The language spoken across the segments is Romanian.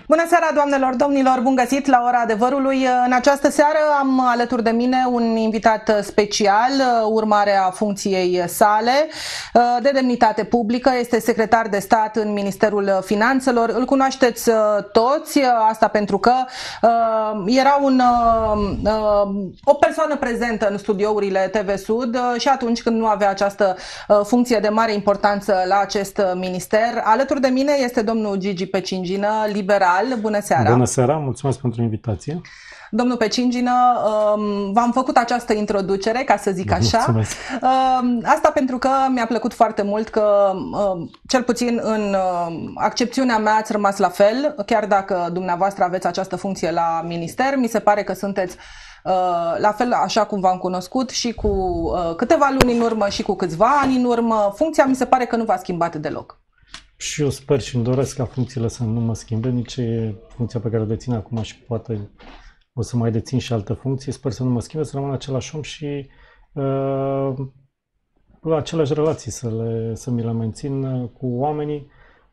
Bună seara, doamnelor, domnilor, bun găsit la Ora Adevărului. În această seară am alături de mine un invitat special, urmare a funcției sale de demnitate publică. Este secretar de stat în Ministerul Finanțelor. Îl cunoașteți toți, asta pentru că era o persoană prezentă în studiourile TV Sud și atunci când nu avea această funcție de mare importanță la acest minister. Alături de mine este domnul Gigi Pecingină, liberal. Bună seara! Bună seara, mulțumesc pentru invitație. Domnul Pecingină, v-am făcut această introducere, ca să zic așa. Mulțumesc. Asta pentru că mi-a plăcut foarte mult că, cel puțin în accepțiunea mea, ați rămas la fel, chiar dacă dumneavoastră aveți această funcție la minister. Mi se pare că sunteți la fel așa cum v-am cunoscut și cu câteva luni în urmă și cu câțiva ani în urmă. Funcția mi se pare că nu v-a schimbat deloc. Și eu sper și îmi doresc ca funcțiile să nu mă schimbe, nici funcția pe care o dețin acum și poate o să mai dețin și alte funcții. Sper să nu mă schimbe, să rămân același om și aceleași relații să mi le mențin cu oamenii.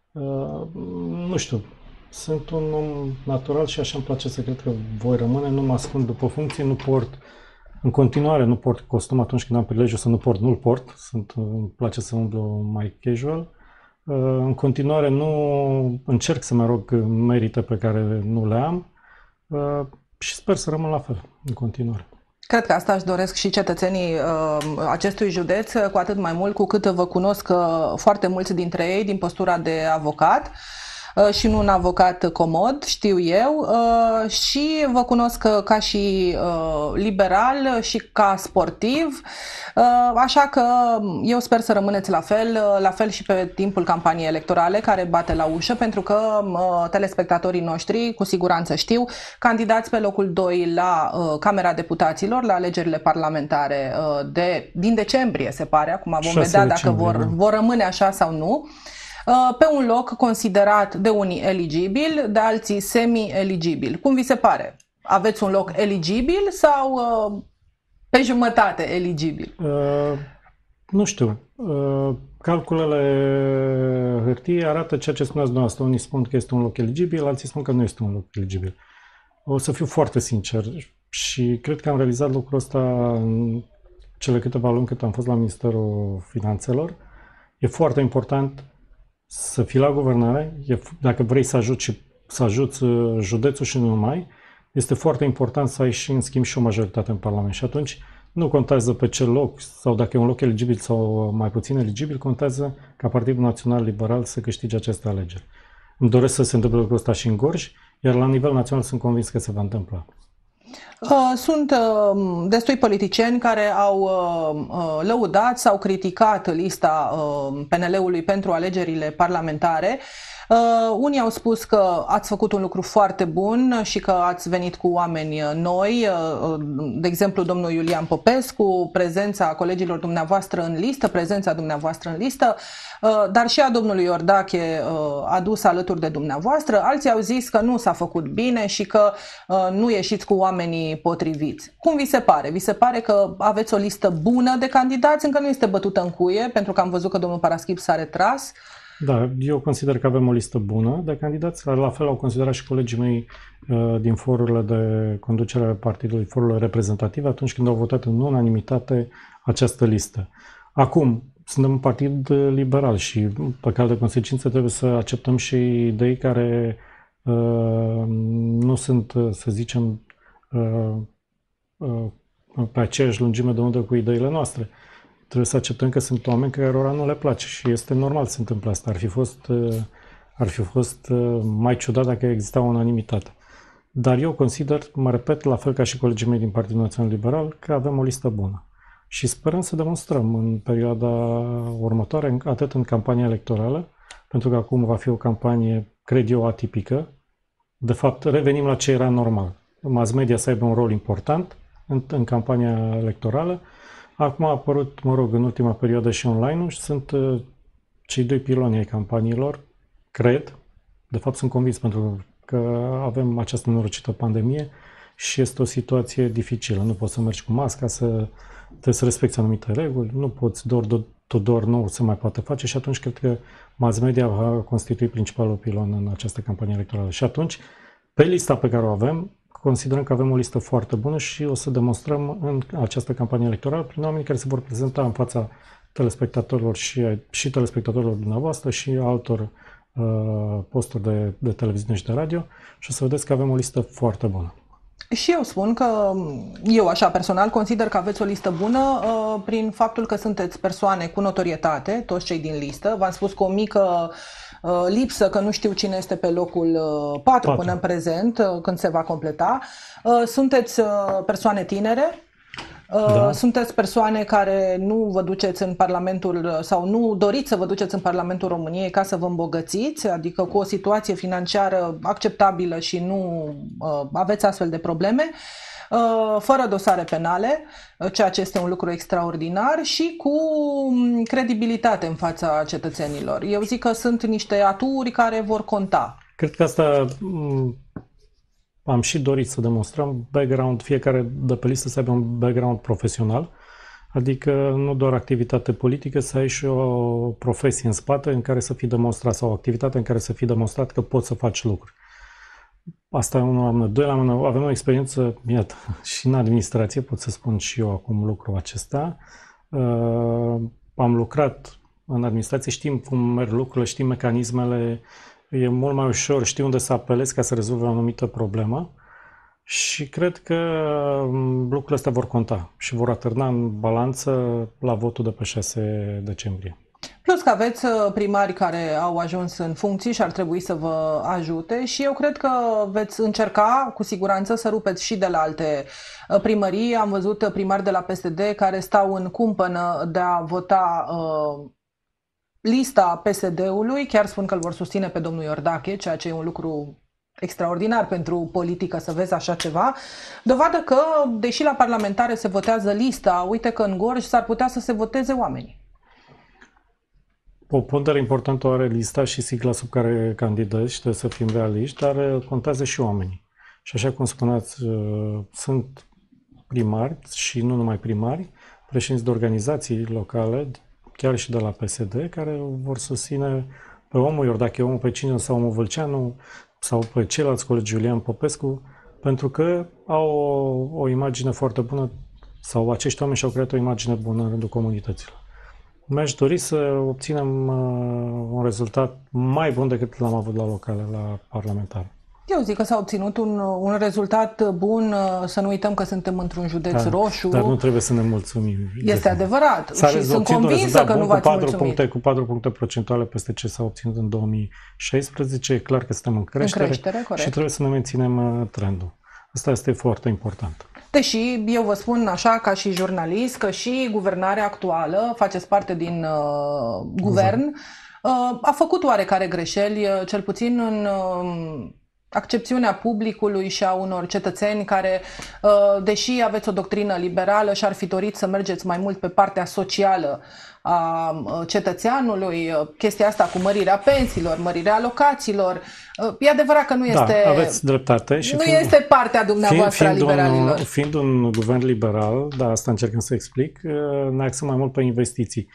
Nu știu, sunt un om natural și așa îmi place să cred că voi rămâne. Nu mă ascund după funcție, în continuare nu port costum atunci când am prilejul să nu-l port. Îmi place să umblu mai casual. În continuare nu încerc să mă rog merite pe care nu le am și sper să rămân la fel în continuare. Cred că asta își doresc și cetățenii acestui județ, cu atât mai mult cu cât vă cunosc foarte mulți dintre ei din postura de avocat și nu un avocat comod, știu eu, și vă cunosc ca și liberal și ca sportiv, așa că eu sper să rămâneți la fel și pe timpul campaniei electorale care bate la ușă, pentru că telespectatorii noștri cu siguranță știu, candidați pe locul 2 la Camera Deputaților, la alegerile parlamentare din decembrie, se pare, acum vom vedea dacă vor rămâne așa sau nu, pe un loc considerat de unii eligibil, de alții semi-eligibil. Cum vi se pare? Aveți un loc eligibil sau pe jumătate eligibil? Nu știu. Calculele hârtiei arată ceea ce spuneați dumneavoastră. Unii spun că este un loc eligibil, alții spun că nu este un loc eligibil. O să fiu foarte sincer și cred că am realizat lucrul ăsta în cele câteva luni cât am fost la Ministerul Finanțelor. E foarte important să fii la guvernare, dacă vrei să ajuți județul și nu numai, este foarte important să ai și în schimb și o majoritate în Parlament. Și atunci nu contează pe ce loc sau dacă e un loc eligibil sau mai puțin eligibil, contează ca Partidul Național Liberal să câștige aceste alegeri. Îmi doresc să se întâmple lucrul ăsta și în Gorj, iar la nivel național sunt convins că se va întâmpla. Sunt destui politicieni care au lăudat sau criticat lista PNL-ului pentru alegerile parlamentare. Unii au spus că ați făcut un lucru foarte bun și că ați venit cu oameni noi, de exemplu domnul Iulian Popescu, prezența colegilor dumneavoastră în listă, dar și a domnului Iordache adus alături de dumneavoastră. Alții au zis că nu s-a făcut bine și că nu ieșiți cu oamenii potriviți. Cum vi se pare? Vi se pare că aveți o listă bună de candidați? Încă nu este bătută în cuie, pentru că am văzut că domnul Paraschib s-a retras. Da, eu consider că avem o listă bună de candidați, la fel au considerat și colegii mei din forurile de conducere ale partidului, forurile reprezentative, atunci când au votat în unanimitate această listă. Acum, suntem un partid liberal și, pe cale de consecință, trebuie să acceptăm și idei care nu sunt, să zicem, pe aceeași lungime de undă cu ideile noastre. Trebuie să acceptăm că sunt oameni cărora nu le place și este normal să se întâmple asta. Ar fi fost mai ciudat dacă exista o unanimitate. Dar eu consider, mă repet, la fel ca și colegii mei din Partidul Național Liberal, că avem o listă bună. Și sperăm să demonstrăm în perioada următoare, atât în campania electorală, pentru că acum va fi o campanie, cred eu, atipică. De fapt, revenim la ce era normal. Mass media să aibă un rol important în campania electorală. Acum a apărut, în ultima perioadă și online-ul și sunt cei doi piloni ai campaniilor, cred, de fapt sunt convins pentru că avem această nenorocită pandemie și este o situație dificilă. Nu poți să mergi cu masca, trebuie să respecti anumite reguli, nu poți doar Tudor nu se mai poate face și atunci cred că mass media va constitui principalul pilon în această campanie electorală. Și atunci, pe lista pe care o avem, considerăm că avem o listă foarte bună și o să demonstrăm în această campanie electorală prin oamenii care se vor prezenta în fața telespectatorilor și telespectatorilor dumneavoastră și altor posturi de televiziune și de radio și o să vedeți că avem o listă foarte bună. Și eu spun că eu așa personal consider că aveți o listă bună prin faptul că sunteți persoane cu notorietate, toți cei din listă. V-am spus cu o mică lipsă că nu știu cine este pe locul 4 până în prezent, când se va completa. Sunteți persoane tinere. Da. Sunteți persoane care nu vă duceți în Parlamentul sau nu doriți să vă duceți în Parlamentul României ca să vă îmbogățiți, adică cu o situație financiară acceptabilă și nu aveți astfel de probleme, fără dosare penale, ceea ce este un lucru extraordinar și cu credibilitate în fața cetățenilor. Eu zic că sunt niște aturi care vor conta. Cred că asta am și dorit să demonstrăm background, fiecare de pe listă să aibă un background profesional, adică nu doar activitate politică, să ai și o profesie în spate în care să fii demonstrat sau o activitate în care să fii demonstrat că poți să faci lucruri. Asta e unul la mână. Doi la mână, avem o experiență, iată, și în administrație, pot să spun și eu acum lucrul acesta. Am lucrat în administrație, știm cum merg lucrurile, știm mecanismele, e mult mai ușor, știi unde să apelezi ca să rezolvi o anumită problemă și cred că lucrurile astea vor conta și vor atârna în balanță la votul de pe 6 decembrie. Plus că aveți primari care au ajuns în funcții și ar trebui să vă ajute și eu cred că veți încerca cu siguranță să rupeți și de la alte primării. Am văzut primari de la PSD care stau în cumpănă de a vota lista PSD-ului, chiar spun că îl vor susține pe domnul Iordache, ceea ce e un lucru extraordinar pentru politică să vezi așa ceva. Dovadă că, deși la parlamentare se votează lista, uite că în Gorj s-ar putea să se voteze oamenii. O pondere importantă o are lista și sigla sub care candidezi și trebuie să fim realiști, dar contează și oamenii. Și așa cum spuneați, sunt primari și nu numai primari, președinți de organizații locale, chiar și de la PSD, care vor susține pe omul Iordache, omul Peciniu sau omul Vâlceanu sau pe ceilalți colegi Iulian Popescu, pentru că au o imagine foarte bună sau acești oameni și-au creat o imagine bună în rândul comunităților. Mi-aș dori să obținem un rezultat mai bun decât l-am avut la locale, la parlamentare. Eu zic că s-a obținut un rezultat bun, să nu uităm că suntem într-un județ roșu. Dar nu trebuie să ne mulțumim. Este adevărat și sunt convinsă că nu v-ați mulțumit. Cu 4 puncte procentuale peste ce s-a obținut în 2016, e clar că suntem în creștere și trebuie să ne menținem trendul. Asta este foarte important. Deși eu vă spun așa ca și jurnalist că și guvernarea actuală, faceți parte din guvern, a făcut oarecare greșeli, cel puțin în accepțiunea publicului și a unor cetățeni care, deși aveți o doctrină liberală și ar fi dorit să mergeți mai mult pe partea socială a cetățeanului, chestia asta cu mărirea pensiilor, mărirea alocațiilor, e adevărat că nu este, da, aveți dreptate și este partea dumneavoastră a liberalilor. Fiind un guvern liberal, da, asta încercăm să explic, ne axăm mai mult pe investiții.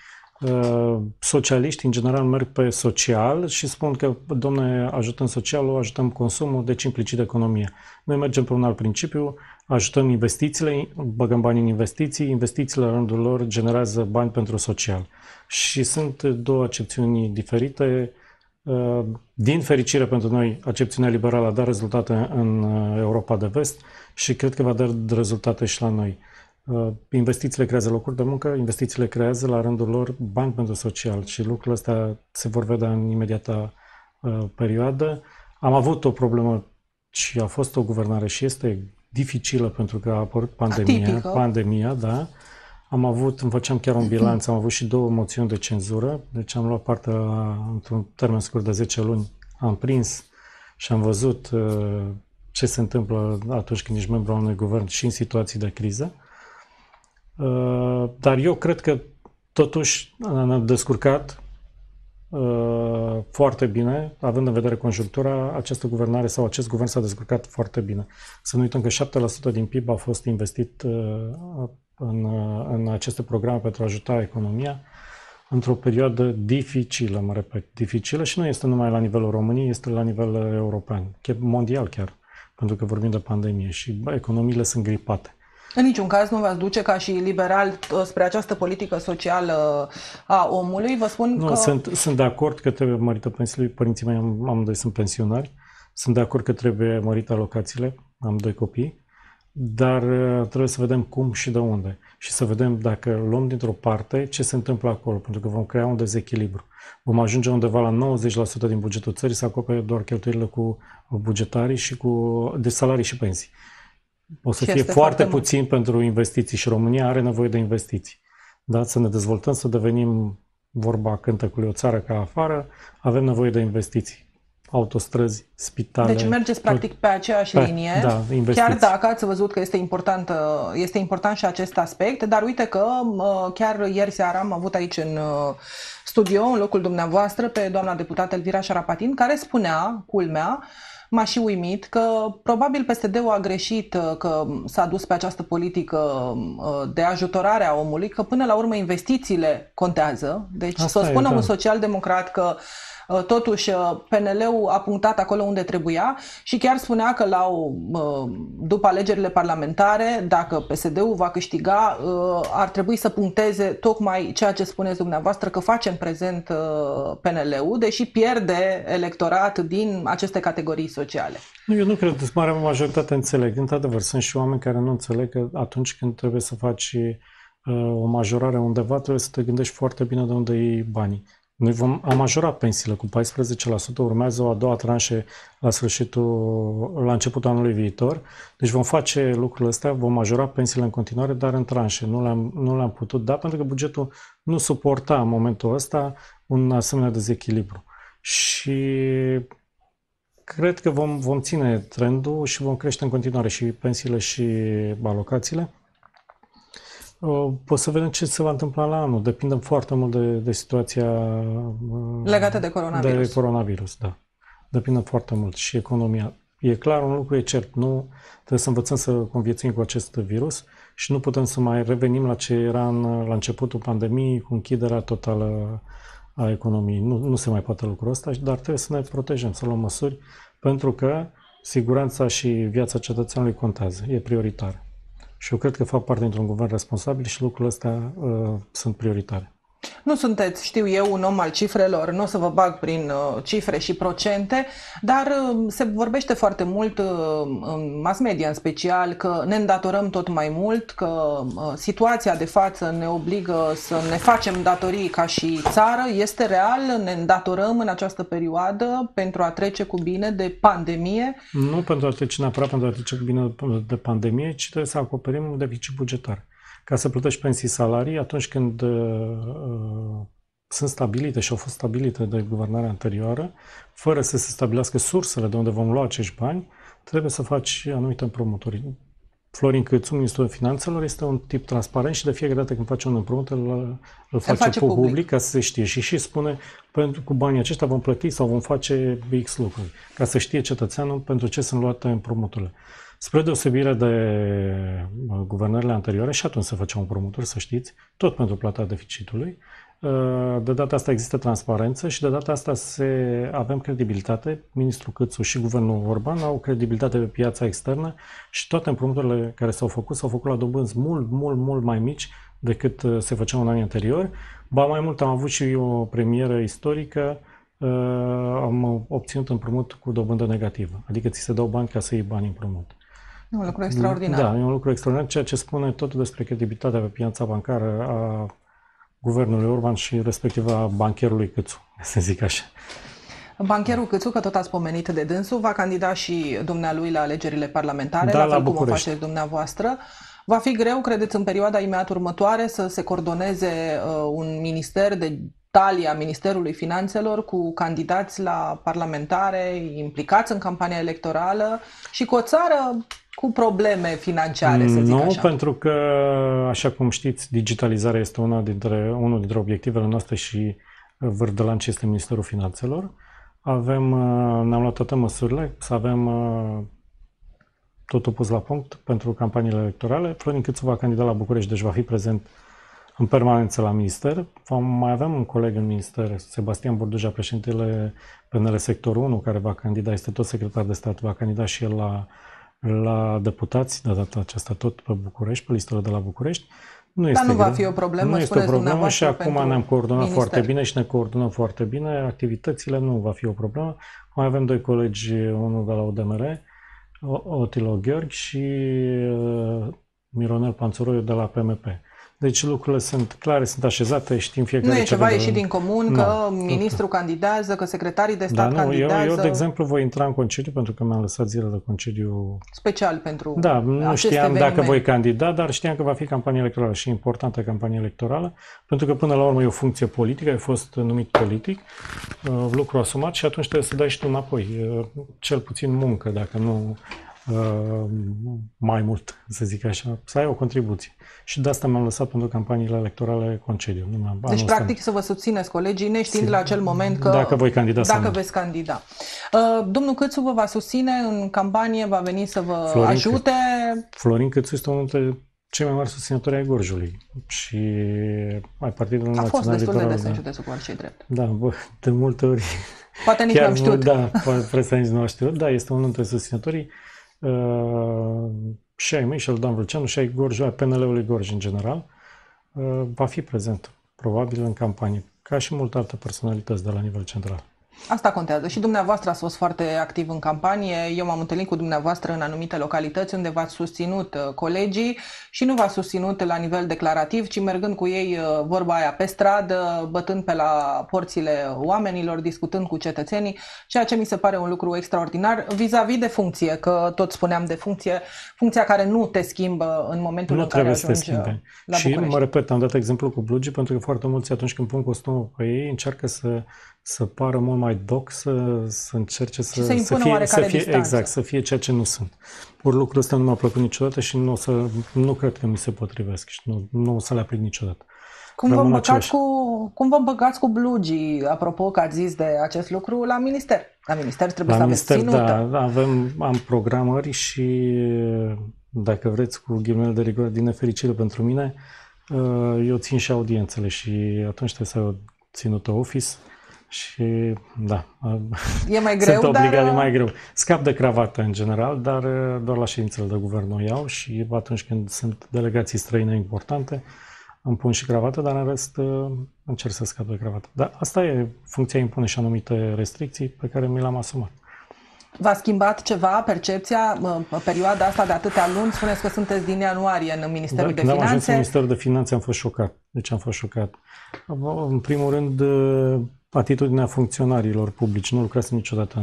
Socialiștii în general merg pe social și spun că, domne, ajutăm socialul, ajutăm consumul, deci implicit economia. Noi mergem pe un alt principiu, ajutăm investițiile, băgăm bani în investiții, investițiile la rândul lor generează bani pentru social. Și sunt două accepțiuni diferite. Din fericire pentru noi, accepțiunea liberală a dat rezultate în Europa de Vest și cred că va da rezultate și la noi. Investițiile creează locuri de muncă, investițiile creează la rândul lor bani pentru social și lucrurile astea se vor vedea în imediata perioadă. Am avut o problemă și a fost o guvernare și este dificilă pentru că a apărut pandemia, da. Îmi făceam chiar un bilanț, am avut și 2 moțiuni de cenzură, deci am luat parte într-un termen scurt de 10 luni, am prins și am văzut ce se întâmplă atunci când ești membru al unui guvern și în situații de criză. Dar eu cred că totuși ne-am descurcat foarte bine, având în vedere conjunctura, această guvernare sau acest guvern s-a descurcat foarte bine. Să nu uităm că 7% din PIB a fost investit în aceste programe pentru a ajuta economia. într-o perioadă dificilă, mă repet, dificilă și nu este numai la nivelul României, este la nivel european, mondial chiar, pentru că vorbim de pandemie și economiile sunt gripate. În niciun caz nu v-ați duce ca și liberal spre această politică socială a omului. Vă spun că... Sunt de acord că trebuie mărită pensiile. Părinții mei amândoi sunt pensionari. Sunt de acord că trebuie mărite alocațiile. Am 2 copii. Dar trebuie să vedem cum și de unde. Și să vedem dacă luăm dintr-o parte ce se întâmplă acolo. Pentru că vom crea un dezechilibru. Vom ajunge undeva la 90% din bugetul țării să acopere doar cheltuielile cu bugetarii și de salarii și pensii. O să fie foarte puțin pentru investiții și România are nevoie de investiții. Da? Să ne dezvoltăm, să devenim, vorba cântecului, o țară ca afară, avem nevoie de investiții. Autostrăzi, spitale... Deci mergeți practic pe aceeași linie, da, chiar dacă ați văzut că este important și acest aspect, dar uite că chiar ieri seara am avut aici în studio, în locul dumneavoastră, pe doamna deputată Elvira Șarapatin, care spunea, culmea, m-a și uimit că probabil PSD-ul a greșit că s-a dus pe această politică de ajutorare a omului, că până la urmă investițiile contează. Deci să spună un social-democrat că totuși PNL-ul a punctat acolo unde trebuia și chiar spunea că după alegerile parlamentare, dacă PSD-ul va câștiga, ar trebui să puncteze tocmai ceea ce spuneți dumneavoastră că face în prezent PNL-ul, deși pierde electorat din aceste categorii sociale. Eu nu cred că marea majoritate înțeleg. Într-adevăr, sunt și oameni care nu înțeleg că atunci când trebuie să faci o majorare undeva, trebuie să te gândești foarte bine de unde iei banii. Noi am majorat pensiile cu 14%, urmează o a doua tranșă la începutul anului viitor. Deci vom face lucrurile astea, vom majora pensiile în continuare, dar în tranșe. Nu le-am putut da pentru că bugetul nu suporta în momentul ăsta un asemenea dezechilibru. Și cred că vom ține trendul și vom crește în continuare și pensiile și alocațiile. Să vedem ce se va întâmpla la anul. Depinde foarte mult de situația legată de coronavirus. De coronavirus, da. Depinde foarte mult și economia. E clar, un lucru e cert. Nu trebuie să învățăm să conviețuim cu acest virus și nu putem să mai revenim la ce era la începutul pandemiei, cu închiderea totală a economiei. Nu se mai poate lucrul ăsta, dar trebuie să ne protejăm, să luăm măsuri, pentru că siguranța și viața cetățeanului contează. E prioritară. Și eu cred că fac parte dintr-un guvern responsabil și lucrurile astea sunt prioritare. Nu sunteți, știu eu, un om al cifrelor, nu o să vă bag prin cifre și procente, dar se vorbește foarte mult în mass media în special că ne îndatorăm tot mai mult, că situația de față ne obligă să ne facem datorii ca și țară. Este real? Ne îndatorăm în această perioadă pentru a trece cu bine de pandemie? Nu pentru a trece neapărat pentru a trece cu bine de pandemie, ci trebuie să acoperim un deficit bugetar. Ca să plătești pensii, salarii, atunci când sunt stabilite și au fost stabilite de guvernarea anterioară, fără să se stabilească sursele de unde vom lua acești bani, trebuie să faci anumite împrumuturi. Florin Câțu, Ministrul Finanțelor, este un tip transparent și de fiecare dată când face un împrumut îl face public ca să se știe și spune cu banii aceștia vom plăti sau vom face X lucruri, ca să știe cetățeanul pentru ce sunt luate împrumuturile. Spre deosebire de guvernările anterioare, și atunci se făceau împrumuturi, să știți, tot pentru plata deficitului. De data asta există transparență și de data asta avem credibilitate. Ministrul Câțu și guvernul Orban au credibilitate pe piața externă și toate împrumuturile care s-au făcut la dobânzi mult mai mici decât se făceau în anii anteriori. Ba mai mult, am avut și o premieră istorică, am obținut împrumut cu dobândă negativă. Adică ți se dau bani ca să iei bani împrumut. Un lucru extraordinar. Da, e un lucru extraordinar, ceea ce spune totul despre credibilitatea pe piața bancară a guvernului Orban și respectiv a bancherului Câțu, să zic așa. Bancherul Câțu, că tot ați pomenit de dânsul, va candida și dumnealui la alegerile parlamentare, da, la fel cum o faceți dumneavoastră. Va fi greu, credeți, în perioada imediat următoare să se coordoneze un minister de talia Ministerului Finanțelor cu candidați la parlamentare implicați în campania electorală și cu o țară cu probleme financiare, să zic așa? Nu, pentru că, așa cum știți, digitalizarea este unul dintre obiectivele noastre și vârf de lance este Ministerul Finanțelor. Ne-am luat toate măsurile să avem totul pus la punct pentru campaniile electorale. Florin Câțu va candida la București, deci va fi prezent în permanență la minister. Mai avem un coleg în minister, Sebastian Burduja, președintele PNL Sectorul 1, care va candida, este tot secretar de stat, va candida și el la deputați, de data aceasta tot pe București, pe listele de la București. Dar nu va fi o problemă, nu este o problemă și acum ne-am coordonat foarte bine și ne coordonăm foarte bine. Activitățile nu va fi o problemă. Mai avem doi colegi, unul de la UDMR, Otilo Gheorghi și Mironel Panțuroiu de la PMP. Deci lucrurile sunt clare, sunt așezate, știm fiecare. Nu e ceva ieșit din comun, că ministrul candidează, că secretarii de stat candidează. Eu, de exemplu, voi intra în concediu pentru că mi-am lăsat zile de concediu special pentru nu știam eveniment. Dacă voi candida, dar știam că va fi campanie electorală și importantă campanie electorală, pentru că până la urmă e o funcție politică, ai fost numit politic, lucru asumat și atunci trebuie să dai și tu înapoi, cel puțin muncă, dacă nu mai mult, să zic așa, să ai o contribuție. Și de asta mi-am lăsat pentru campaniile electorale concediu. Deci, practic, să vă susțineți colegii, neștiind la acel moment că dacă veți candida. Domnul Câțu vă va susține în campanie, va veni să vă ajute. Florin Câțu este unul dintre cei mai mari susținători ai Gorjului și ai Partidul Național Liberal. A fost destul de des în județul Gorj, drept. Da, de multe ori. Poate nici n-am știut. Da, presă nici nu am știut. Da, este unul dintre susținătorii și ai mei, și al Dan Vâlceanu, și ai Gorj, ai PNL-ului Gorj în general, va fi prezent, probabil, în campanie, ca și multe alte personalități de la nivel central. Asta contează. Și dumneavoastră ați fost foarte activ în campanie. Eu m-am întâlnit cu dumneavoastră în anumite localități unde v-ați susținut colegii și nu v-ați susținut la nivel declarativ, ci mergând cu ei, vorba aia, pe stradă, bătând pe la porțile oamenilor, discutând cu cetățenii, ceea ce mi se pare un lucru extraordinar vis-a-vis de funcție, că tot spuneam de funcția care nu te schimbă în momentul în care ajungi la București. Și mă repet, am dat exemplu cu blugii, pentru că foarte mulți atunci când pun costumul pe ei încearcă să pară mult mai doc, să încerce să fie ceea ce nu sunt. Ori lucrul ăsta nu mi-a plăcut niciodată și nu cred că mi se potrivesc și nu o să le aplic niciodată. Cum vă împăcați cu blugii, apropo că ați zis de acest lucru, la minister? La minister trebuie să aveți ținută. Da, am programări și, dacă vreți, cu ghilimele de rigoare, din nefericire pentru mine, eu țin și audiențele și atunci trebuie să ai o ținută office. Și da, e mai greu, e mai greu. Scap de cravată în general, dar doar la ședințele de guvern o iau și atunci când sunt delegații străine importante îmi pun și cravată, dar în rest încerc să scap de cravată. Dar asta e, funcția impune și anumite restricții pe care mi le-am asumat. V-a schimbat ceva percepția perioada asta de atâtea luni? Spuneți că sunteți din ianuarie în Ministerul de Finanțe. Când am ajuns în Ministerul de Finanțe am fost șocat. Deci am fost șocat. În primul rând, atitudinea funcționarilor publici. Nu lucrasem niciodată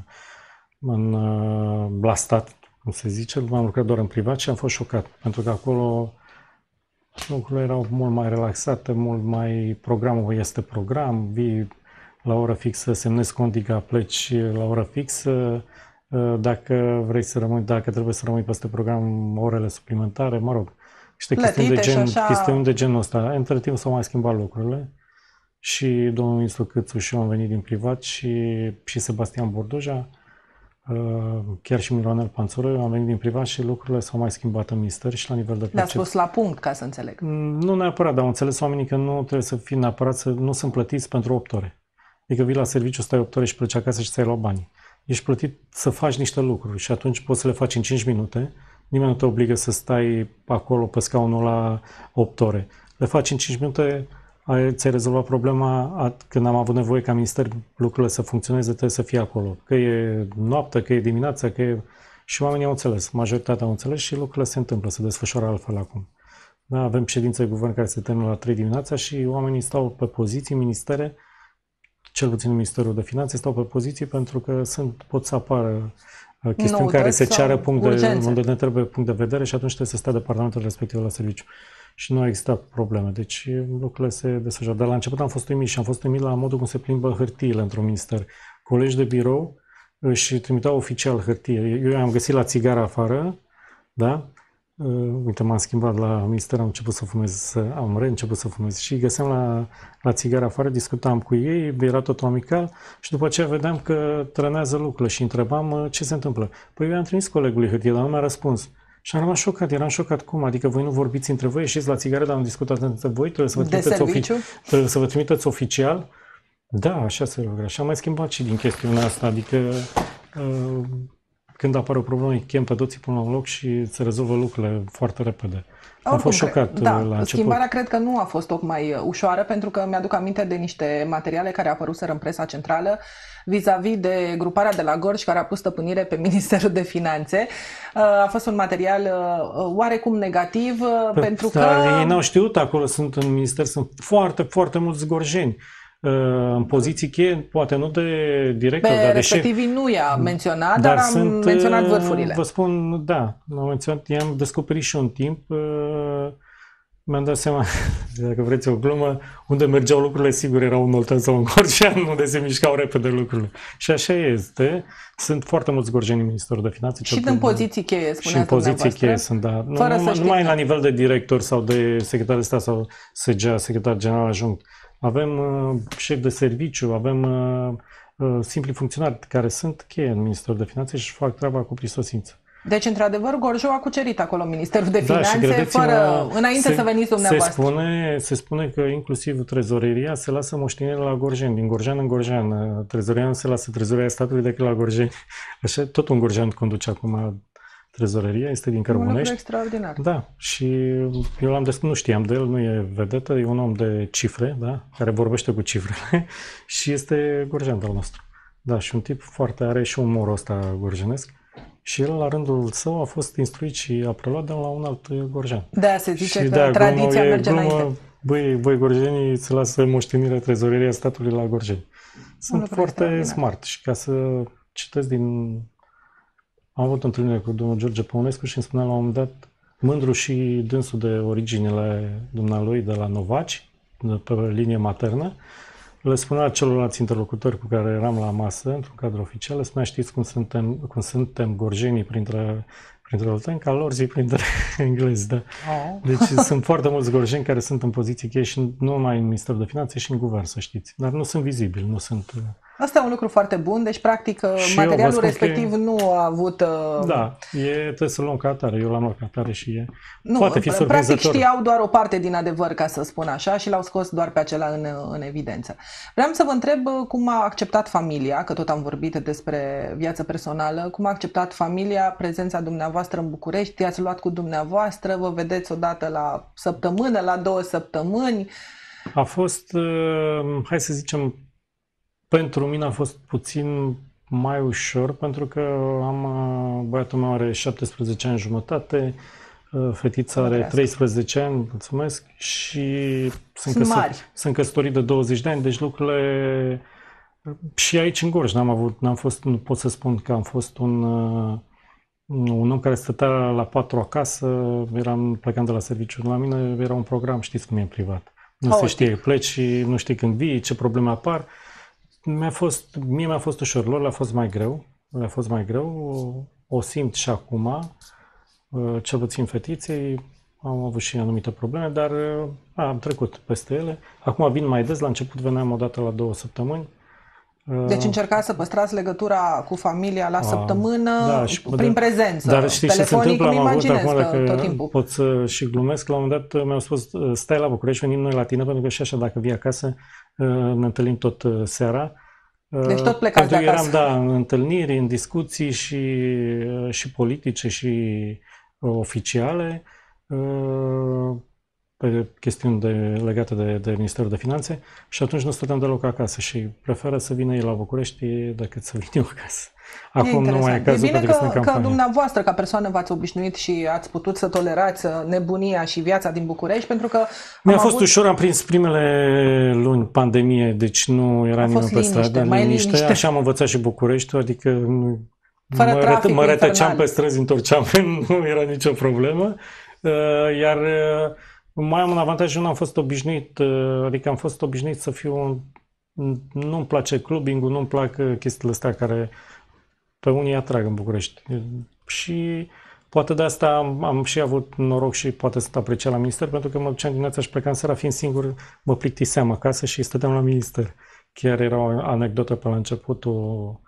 la stat, cum se zice. Am lucrat doar în privat și am fost șocat. Pentru că acolo lucrurile erau mult mai relaxate, mult mai... Programul este program, vii la oră fixă, semnezi condiga, pleci la oră fixă. Dacă vrei să rămâi, dacă trebuie să rămâi peste program, orele suplimentare, mă rog. Chestiuni de genul ăsta. Între timp s-au mai schimbat lucrurile. Și domnul ministru Câțu și eu am venit din privat și Sebastian Burduja, chiar și Mironel Panțuroiu, am venit din privat și lucrurile s-au mai schimbat în minister și la nivel de percepție. Le-ați pus la punct, ca să înțeleg. Nu neapărat, dar au înțeles oamenii că nu trebuie să fii neapărat, nu sunt plătiți pentru 8 ore. Adică vii la serviciu, stai 8 ore și pleci acasă și ți-ai luat banii. Ești plătit să faci niște lucruri și atunci poți să le faci în 5 minute. Nimeni nu te obligă să stai acolo pe scaunul la 8 ore. Le faci în 5 minute, ți-ai rezolvat problema când am avut nevoie ca minister lucrurile să funcționeze, trebuie să fie acolo. Că e noapte, că e dimineața, că e... Și oamenii au înțeles, majoritatea au înțeles și lucrurile se întâmplă, se desfășoară altfel acum. Da, avem ședințe de guvern care se termină la 3 dimineața și oamenii stau pe poziții, ministere, cel puțin în Ministerul de Finanțe, stau pe poziții pentru că pot să apară chestiuni care se ceară unde ne trebuie punct de vedere și atunci trebuie să stea departamentul respectiv la serviciu. Și nu a existat probleme. Deci lucrurile se desfășoară. Dar la început am fost uimit și am fost uimit la modul cum se plimbă hârtiile într-un minister. Colegi de birou își trimiteau oficial hârtie. Eu am găsit la țigară afară, da? Uite, m-am schimbat la minister, am început să fumez, am reînceput să fumez și găseam la țigară afară, discutam cu ei, era totul amical și după aceea vedeam că trănează lucrurile și întrebam ce se întâmplă. Păi eu am trimis colegului hârtie, dar nu mi-a răspuns. Și am rămas șocat, eram șocat cum, adică voi nu vorbiți între voi, ieșiți la țigară, dar nu discutați între voi, trebuie să vă trimiteți oficial. Da, așa se lucrează. Și am mai schimbat și din chestiunea asta, adică când apare o problemă, îi chem pe toții până la un loc și se rezolvă lucrurile foarte repede. Am fost șocat la început. Schimbarea cred că nu a fost tocmai ușoară, pentru că mi-aduc aminte de niște materiale care apăruseră în presa centrală vis-a-vis de gruparea de la Gorj care a pus stăpânire pe Ministerul de Finanțe. A fost un material oarecum negativ, pentru că... Ei n-au știut, acolo în minister sunt foarte, foarte mulți gorjeni. În poziții cheie, poate nu de director, dar de respectivii nu i-a menționat, dar am menționat vârfurile. Vă spun, da, am menționat, i-am descoperit și un timp, mi-am dat seama, dacă vreți o glumă, unde mergeau lucrurile, sigur era un Oltean sau un gorjean, unde se mișcau repede lucrurile. Și așa este. Sunt foarte mulți gorjeni în Ministerul de Finanțe. Și în poziții cheie, spuneați. Și în poziții cheie sunt, da. Numai la nivel de director sau de secretar de stat sau SGA, secretar general adjunct. Avem șef de serviciu, avem simpli funcționari care sunt cheie în Ministerul de Finanțe și fac treaba cu prisosință. Deci, într-adevăr, Gorjul a cucerit acolo Ministerul de Finanțe, înainte să veniți dumneavoastră. Se spune că inclusiv trezoreria se lasă moștenire la gorjeni, din gorjean în gorjean. Trezoreria nu se lasă trezoreria statului decât la gorjeni. Așa, tot un gorjean conduce acum trezoreria, este din Cărbunești. Un lucru extraordinar. Da, și eu nu știam de el, nu e vedetă, e un om de cifre, da, care vorbește cu cifrele și este gorjean al nostru. Da, și un tip foarte, are și umorul ăsta gorjenesc. Și el, la rândul său, a fost instruit și a preluat de la un alt gorjean. Da, se zice și că tradiția merge înainte. Voi gorjenii se lasă moștenirea trezoreria statului la gorjeni. Sunt foarte smart și ca să citesc Am avut o întâlnire cu domnul George Păunescu și îmi spunea la un moment dat, mândru și dânsul de originele dumnealui de la Novaci, pe linie maternă, le spunea celorlalți interlocutori cu care eram la masă, într-un cadru oficial, le spunea, știți cum suntem gorjenii printre olteni, ca lor zi printre englezi, da. Deci sunt foarte mulți gorjeni care sunt în poziții cheie și nu numai în Ministerul de Finanțe, și în guvern, să știți. Dar nu sunt vizibili, nu sunt... Asta e un lucru foarte bun, deci practic materialul respectiv nu a avut... Da, trebuie să luăm ca atare, eu l-am luat ca atare și poate fi surprinzător. Practic știau doar o parte din adevăr, ca să spun așa, și l-au scos doar pe acela în evidență. Vreau să vă întreb cum a acceptat familia, că tot am vorbit despre viața personală, cum a acceptat familia prezența dumneavoastră în București, i-ați luat cu dumneavoastră, vă vedeți odată la săptămână, la 2 săptămâni? A fost, hai să zicem, pentru mine a fost puțin mai ușor, pentru că băiatul meu are 17 ani jumătate, fetița are 13 ani, mulțumesc, și sunt căsătorit de 20 de ani, deci lucrurile... Și aici în Gorj nu pot să spun că am fost un om care stătea la 4 acasă, plecam de la serviciu. La mine era un program, știți cum e, privat. Nu se știe, pleci și nu știi când vii, ce probleme apar. Mie mi-a fost ușor, lor le-a fost mai greu. O simt și acum, cel puțin fetiței, am avut și anumite probleme, dar am trecut peste ele. Acum vin mai des, la început veneam o dată la 2 săptămâni. Deci încercați să păstrați legătura cu familia la săptămână, prin prezență. Dar știi ce se întâmplă? Am avut acum, tot timpul. Pot să și glumesc, la un moment dat mi-au spus, stai la București, venim noi la tine, pentru că și așa, dacă vii acasă, ne întâlnim tot seara. Deci tot plecați de acasă. Eram, în întâlniri, în discuții și politice și oficiale, pe chestiuni legate de Ministerul de Finanțe, și atunci nu stăteam deloc acasă și preferă să vină ei la București decât să vin eu acasă. Acum nu mai e cazul, pentru că sunt în campanie. Că dumneavoastră, ca persoană, v-ați obișnuit și ați putut să tolerați nebunia și viața din București, pentru că... Mi-a fost ușor, am prins primele luni pandemie, deci nu era nimeni pe stradă, liniște. Așa am învățat și Bucureștiul, adică mă retăceam pe străzi, întorceam, nu era nicio problemă. Iar mai am un avantaj, eu nu am fost obișnuit, adică am fost obișnuit să fiu... Nu-mi place clubbing-ul, nu-mi plac chestiile astea care pe unii atrag în București. Și poate de asta am și avut noroc și poate să apreciat la minister, pentru că mă duceam dimineața și plecam seara, fiind singur, mă plictiseam acasă și stăteam la minister. Chiar era o anecdotă pe la începutul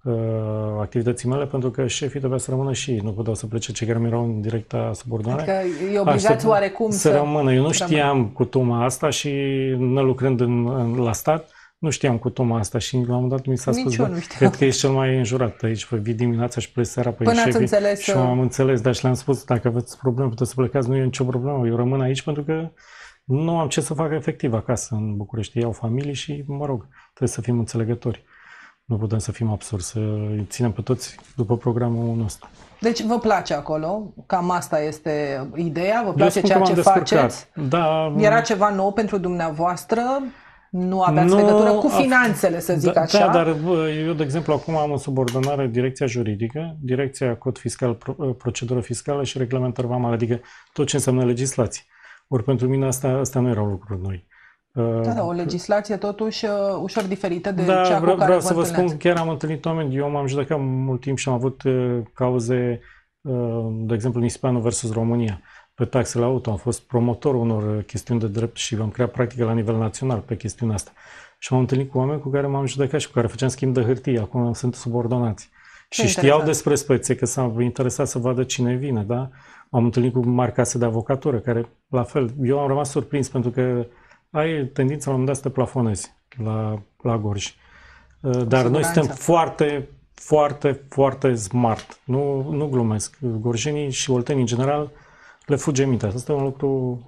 activității mele, pentru că șefii trebuia să rămână și ei. Nu puteau să plece cei care mi erau în directa subordonare. Adică e obligați oarecum să rămână. Eu nu știam cutuma asta și ne lucrând la stat, nu știam cutuma asta și la un moment dat mi s-a spus, cred că ești cel mai înjurat aici, vii dimineața și pleci seara pe șefii. Și am înțeles, dar și le-am spus, dacă aveți probleme, puteți să plecați, nu e nicio problemă, eu rămân aici pentru că nu am ce să fac efectiv acasă în București. Iau familii și, mă rog, trebuie să fim înțelegători. Nu putem să fim absurdi, să îi ținem pe toți după programul nostru. Deci vă place acolo? Cam asta este ideea? Vă place ceea ce faceți? Da. Era ceva nou pentru dumneavoastră? Nu aveați legătură cu finanțele, să zic așa? Da, dar eu, de exemplu, acum am în subordonare direcția juridică, direcția cod fiscal, procedură fiscală și reglementări vamale, adică tot ce înseamnă legislație. Ori pentru mine astea nu erau lucruri noi. Da, o legislație totuși ușor diferită de cea cu care vreau să vă spun, chiar am întâlnit oameni, eu m-am judecat mult timp și am avut cauze, de exemplu, Nispeanu versus România. Pe taxele auto am fost promotorul unor chestiuni de drept și am creat practică la nivel național pe chestiunea asta. Și m-am întâlnit cu oameni cu care m-am judecat și cu care făceam schimb de hârtie, acum sunt subordonați. Și știau despre spețe, că s-au interesat să vadă cine vine, da? M-am întâlnit cu mari case de avocatură, care, la fel, eu am rămas surprins pentru că ai tendința la un moment dat să te plafonezi la Gorj. Dar noi suntem foarte, foarte, foarte smart. Nu glumesc. Gorjenii și oltenii în general le fuge mintea. Asta e un lucru,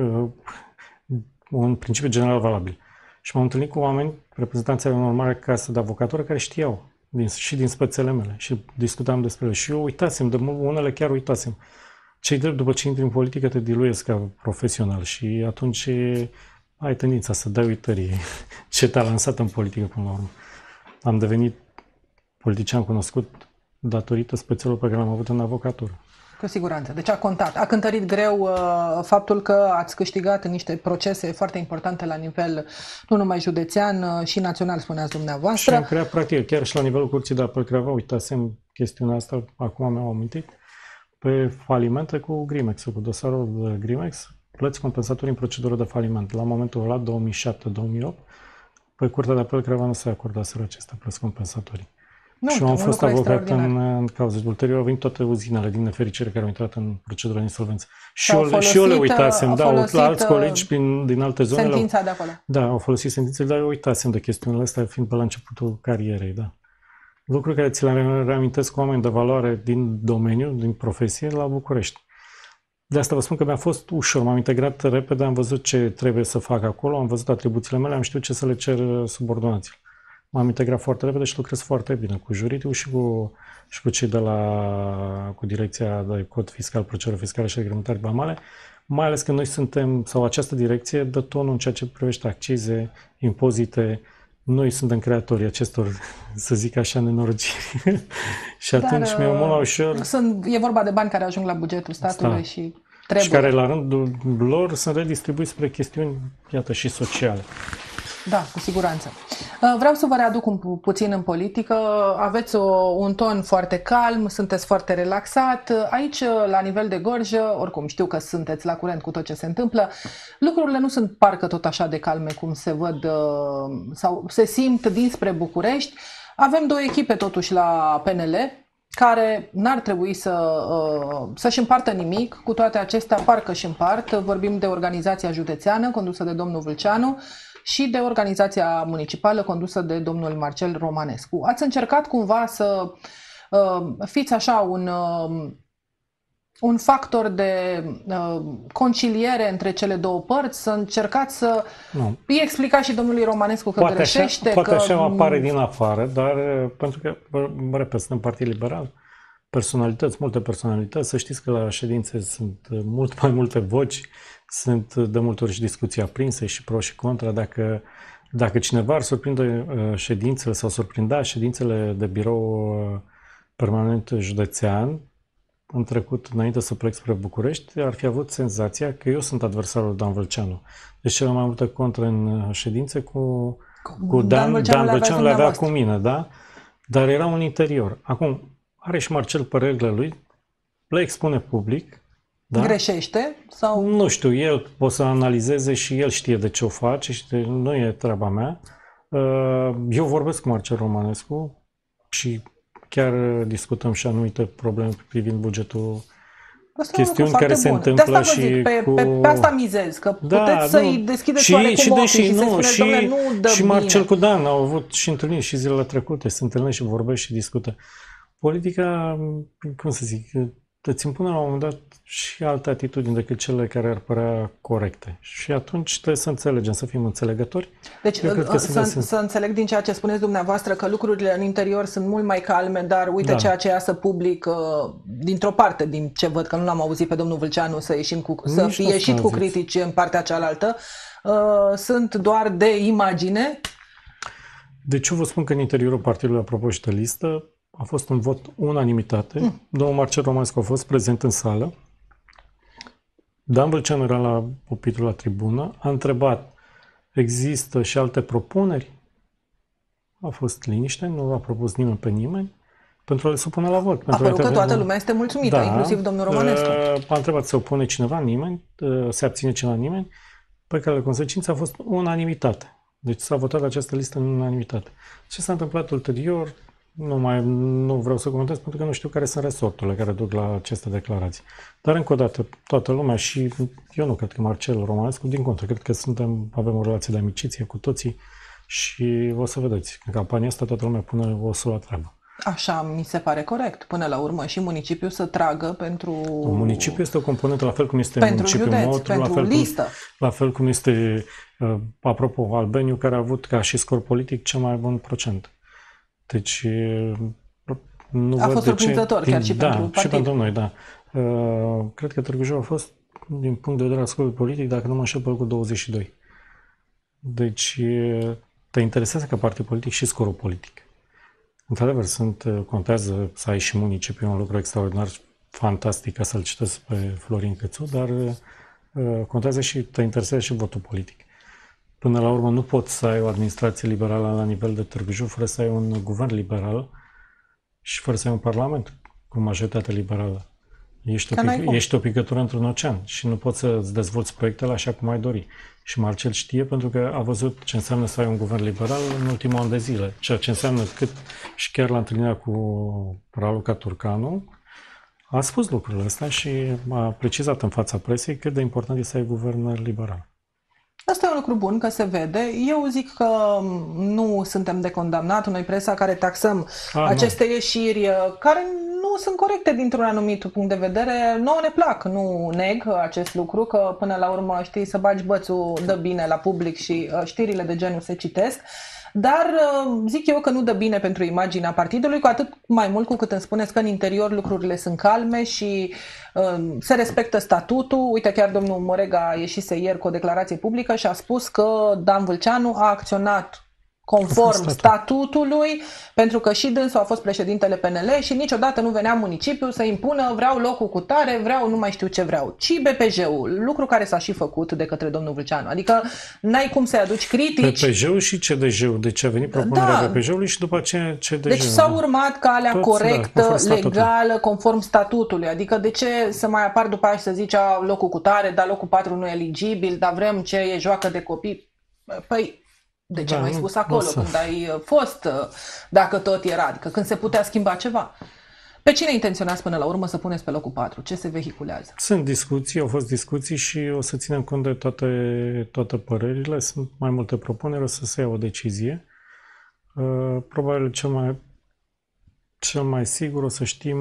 un principiu general valabil. Și m-am întâlnit cu oameni, reprezentanții unor mari case de avocatură, care știau și din spețele mele și discutam despre ele. Și eu uitasem, de unele chiar uitasem. Ce-i drept, după ce intri în politică, te diluezi ca profesional și atunci ai tendința să dai uitării ce te-a lansat în politică până la urmă. Am devenit politician cunoscut datorită spețelor pe care l-am avut în avocatură. Cu siguranță. Deci a contat. A cântărit greu faptul că ați câștigat în niște procese foarte importante la nivel nu numai județean și național, spuneați dumneavoastră. Și am creat practică, chiar și la nivelul Curții de Apel Craiova, uitasem chestiunea asta, acum mi-am amintit, pe falimente cu Grimex, cu dosarul de Grimex, plăți compensatorii în procedură de faliment. La momentul ăla, 2007-2008, pe Curtea de Apel Craiova nu se acordaseră aceste plăți compensatorii. Și eu am fost avocat în cauză. Ulterior au venit toate uzinele din nefericire care au intrat în procedura de insolvență. Și eu le uitasem, la alți colegi din alte zone. Sentința de acolo. Da, au folosit sentințele, dar eu uitasem de chestiunile astea, fiind pe la începutul carierei, da. Lucruri care ți le reamintesc cu oameni de valoare din domeniu, din profesie, la București. De asta vă spun că mi-a fost ușor, m-am integrat repede, am văzut ce trebuie să fac acolo, am văzut atribuțiile mele, am știut ce să le cer subordonaților. M-am integrat foarte repede și lucrez foarte bine cu juridicul și cu cei cu direcția de cod fiscal, procedură fiscală și reglementări vamale, mai ales că noi suntem, sau această direcție dă tonul în ceea ce privește accize, impozite. Noi suntem creatorii acestor, să zic așa, nenorociri. Și atunci mi-e mult mai ușor. E vorba de bani care ajung la bugetul statului și trebuie. Și care la rândul lor sunt redistribuiți spre chestiuni, iată, și sociale. Da, cu siguranță. Vreau să vă readuc puțin în politică. Aveți un ton foarte calm, sunteți foarte relaxat. Aici, la nivel de Gorj, oricum știu că sunteți la curent cu tot ce se întâmplă, lucrurile nu sunt parcă tot așa de calme cum se văd sau se simt dinspre București. Avem două echipe totuși la PNL care n-ar trebui să-și împartă nimic. Cu toate acestea, parcă și împart. Vorbim de organizația județeană condusă de domnul Vâlceanu și de organizația municipală condusă de domnul Marcel Romanescu. Ați încercat cumva să fiți așa un factor de conciliere între cele două părți, să încercați să îi explicați și domnului Romanescu că greșește. Poate așa apare din afară, dar pentru că, repet, suntem Partid Liberal, multe personalități, să știți că la ședințe sunt mult mai multe voci, sunt de multe ori și discuții aprinse și pro și contra. Dacă cineva ar surprinde ședințele sau surprindea ședințele de birou permanent județean, în trecut, înainte să plec spre București, ar fi avut senzația că eu sunt adversarul Dan Vâlceanu. Deci cele mai multe contra în ședințe cu Dan Vâlceanu le avea cu mine, da? Dar era un interior. Acum, are și Marcel părerile lui, le expune public. Da? Greșește? Sau? Nu știu, el o să analizeze și el știe de ce o face și nu e treaba mea. Eu vorbesc cu Marcel Romanescu și chiar discutăm și anumite probleme privind bugetul. Asta e Chestiuni care se întâmplă de asta vă și zic, pe asta mizez, că puteți să-i deschideți oarecum ochii și să-i spuneți, dom'le, nu dă și bine. Marcel cu Dan au avut și întâlniri și zilele trecute, se întâlnesc și vorbesc și discută. Politica, cum să zic, îți impune la un moment dat și alte atitudini decât cele care ar părea corecte. Și atunci trebuie să înțelegem, să fim înțelegători. Deci să înțeleg din ceea ce spuneți dumneavoastră că lucrurile în interior sunt mult mai calme, dar uite ceea ce iasă public dintr-o parte, din ce văd că nu l-am auzit pe domnul Vâlceanu să fie ieșit cu critici în partea cealaltă, sunt doar de imagine. Deci eu vă spun că în interiorul partidului, apropo și de listă, a fost un vot unanimitate. Domnul Marcel Romanescu a fost prezent în sală. Dan Vâlceanu era la pupitrul la tribună. A întrebat, există și alte propuneri? A fost liniște, nu a propus nimeni pe nimeni pentru a le supune la vot. A părut că toată lumea este mulțumită, inclusiv domnul Romanescu. A întrebat, se opune cineva? Nimeni. Se abține cineva? Nimeni. Pe care consecința a fost unanimitate. Deci s-a votat această listă în unanimitate. Ce s-a întâmplat ulterior? Nu vreau să comentez pentru că nu știu care sunt resorturile care duc la aceste declarații. Dar încă o dată, toată lumea și eu nu cred că Marcel Romanescu, din contră, cred că avem o relație de amiciție cu toții și o să vedeți, în campania asta toată lumea pune osul la treabă. Așa mi se pare corect, până la urmă, și municipiul să tragă pentru... Municipiul este o componentă, la fel cum este pentru municipiul județ, Motru, pentru listă. La fel cum este, apropo, Albeniu, care a avut ca și scor politic cel mai bun procent. Deci, nu a văd fost de ce... surprinzător chiar și pentru partid. Și pentru noi, da. Cred că Târgu Jiu a fost, din punct de vedere al scorului politic, dacă nu mă înșel, cu 22. Deci, te interesează ca partid politic și scorul politic. Într-adevăr, contează să ai și municipiul, un lucru extraordinar, fantastic, ca să-l citesc pe Florin Cățu, dar contează și te interesează și votul politic. Până la urmă, nu poți să ai o administrație liberală la nivel de Târgu Jiu fără să ai un guvern liberal și fără să ai un parlament cu majoritate liberală. Ești o picătură într-un ocean și nu poți să-ți dezvolți proiectele așa cum ai dori. Și Marcel știe pentru că a văzut ce înseamnă să ai un guvern liberal în ultimul an de zile. Ceea ce înseamnă și chiar la întâlnirea cu Raluca Turcanu a spus lucrurile astea și a precizat în fața presei cât de important este să ai guvern liberal. Asta e un lucru bun, că se vede. Eu zic că nu suntem de condamnat, noi presa care taxăm aceste ieșiri care nu sunt corecte dintr-un anumit punct de vedere. Nouă ne plac, nu neg acest lucru, că până la urmă, știi, să bagi bățul dă bine la public și știrile de genul se citesc. Dar zic eu că nu dă bine pentru imaginea partidului, cu atât mai mult cu cât îmi spuneți că în interior lucrurile sunt calme și se respectă statutul. Uite, chiar domnul Morega ieșise ieri cu o declarație publică și a spus că Dan Vâlceanu a acționat conform statutului, pentru că și dânsul a fost președintele PNL și niciodată nu venea municipiul să impună vreau locul cu tare, vreau nu mai știu ce vreau, ci BPJ-ul, lucru care s-a și făcut de către domnul Vâlceanu. Adică n-ai cum să-i aduci critici. BPJ-ul și CDJ-ul, deci a venit propunerea BPJ-ului și după aceea CDJ-ul. Deci s-a urmat calea corectă, legală, conform statutului. Adică de ce să mai apar după aia și să zici locul cu tare, dar locul 4 nu e eligibil, dar vrem ce e joacă de copii? Păi, de ce nu ai spus acolo când ai fost, dacă tot era, adică când se putea schimba ceva? Pe cine intenționați până la urmă să puneți pe locul 4? Ce se vehiculează? Sunt discuții, au fost discuții și o să ținem cont de toate părerile. Sunt mai multe propuneri, o să se ia o decizie. Probabil cel mai sigur o să știm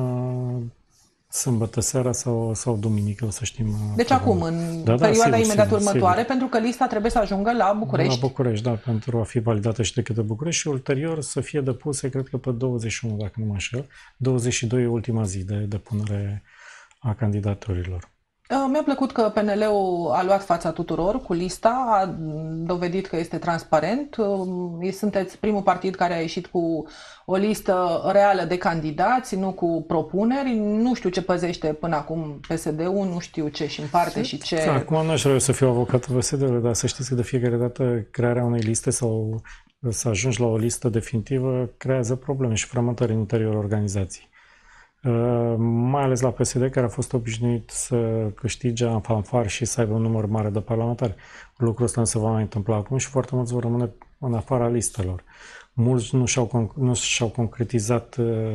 sâmbătă seara sau duminică, o să știm. Deci acum, în perioada imediat următoare, pentru că lista trebuie să ajungă la București. La București, da, pentru a fi validată și de către București și ulterior să fie depuse, cred că pe 21, dacă nu mă înșel. 22 e ultima zi de depunere a candidaturilor. Mi-a plăcut că PNL-ul a luat fața tuturor cu lista, a dovedit că este transparent. Sunteți primul partid care a ieșit cu o listă reală de candidați, nu cu propuneri. Nu știu ce păzește până acum PSD-ul, nu știu ce și împarte și ce... Acum nu aș vrea să fiu avocatul PSD-ului, dar să știți că de fiecare dată crearea unei liste sau să ajungi la o listă definitivă creează probleme și frământări în interiorul organizației. Mai ales la PSD, care a fost obișnuit să câștige în fanfar și să aibă un număr mare de parlamentari. Lucrul ăsta nu se va mai întâmpla acum și foarte mulți vor rămâne în afara listelor. mulți nu și-au concretizat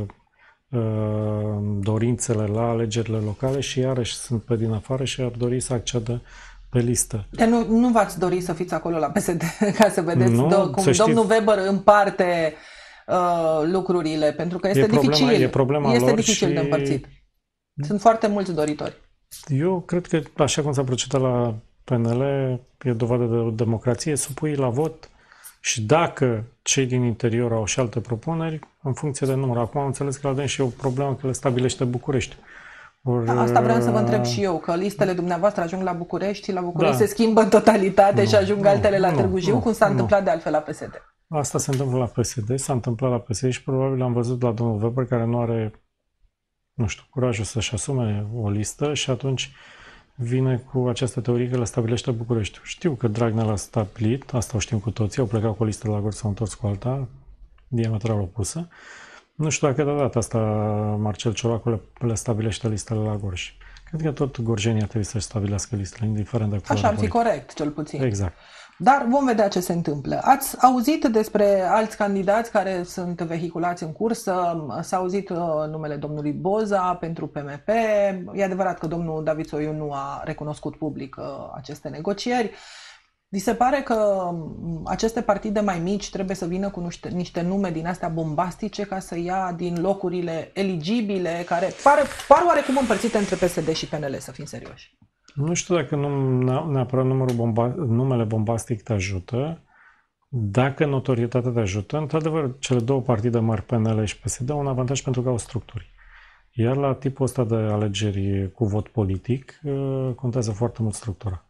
dorințele la alegerile locale și iarăși sunt pe din afară și ar dori să accedă pe listă. Dar nu v-ați dori să fiți acolo la PSD ca să vedeți cum domnul Weber împarte lucrurile, pentru că este dificil. Este dificil de împărțit. Sunt foarte mulți doritori. Eu cred că așa cum s-a procedat la PNL, e dovadă de democrație, supui la vot și dacă cei din interior au și alte propuneri, în funcție de număr. Acum am înțeles că la dâns și e o problemă că le stabilește București. Asta vreau să vă întreb și eu, că listele dumneavoastră ajung la București se schimbă în totalitate și ajung altele la Târgu Jiu, cum s-a întâmplat de altfel la PSD. Asta se întâmplă la PSD, s-a întâmplat la PSD și probabil am văzut la domnul Weber care nu are, curajul să-și asume o listă și atunci vine cu această teorie că le stabilește București. Știu că Dragnea l-a stabilit, asta o știm cu toții, au plecat cu o listă de la Gorj, s-au întors cu alta, diametral opusă. Nu știu dacă de data asta Marcel Ciolacu le stabilește listele la Gorj. Cred că tot gorjenii trebuie să-și stabilească listele, indiferent de culoare. Așa ar fi corect, cel puțin. Exact. Dar vom vedea ce se întâmplă. Ați auzit despre alți candidați care sunt vehiculați în cursă? S-a auzit numele domnului Boza pentru PMP. E adevărat că domnul David Soiu nu a recunoscut public aceste negocieri. Vi se pare că aceste partide mai mici trebuie să vină cu niște nume din astea bombastice ca să ia din locurile eligibile, care par oarecum împărțite între PSD și PNL, să fim serioși? Nu știu dacă neapărat numele bombastic te ajută. Dacă notorietatea te ajută, într-adevăr, cele două partide mari, PNL și PSD, au un avantaj pentru că au structuri. Iar la tipul ăsta de alegeri cu vot politic, contează foarte mult structura.